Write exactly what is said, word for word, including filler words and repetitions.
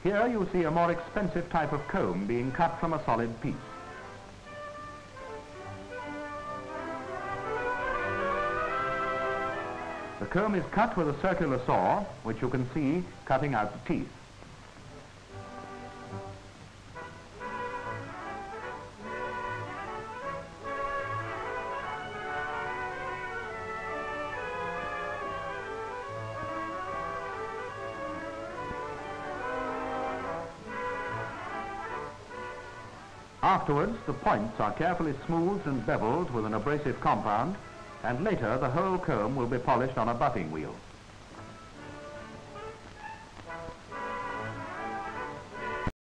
Here you see a more expensive type of comb being cut from a solid piece. The comb is cut with a circular saw, which you can see cutting out the teeth. Afterwards, the points are carefully smoothed and beveled with an abrasive compound, and later the whole comb will be polished on a buffing wheel.